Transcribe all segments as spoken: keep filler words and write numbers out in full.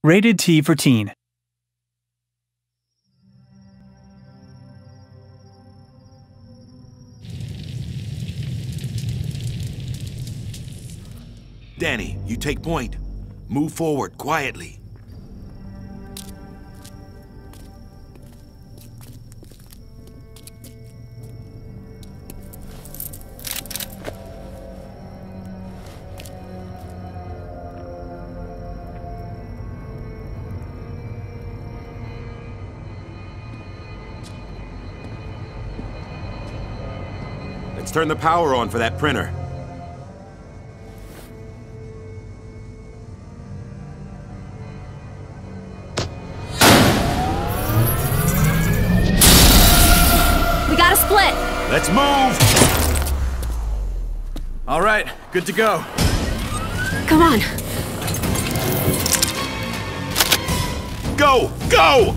Rated T for teen. Danny, you take point. Move forward quietly. Let's turn the power on for that printer. We got a split! Let's move! All right, good to go. Come on. Go! Go!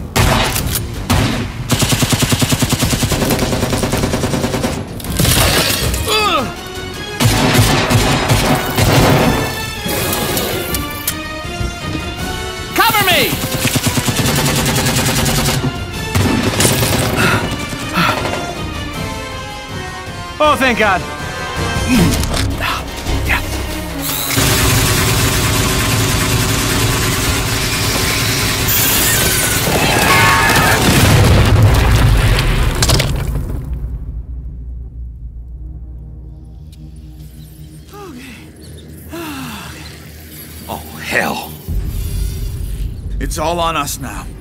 Cover me! Oh, thank God. Yeah. Oh, hell. It's all on us now.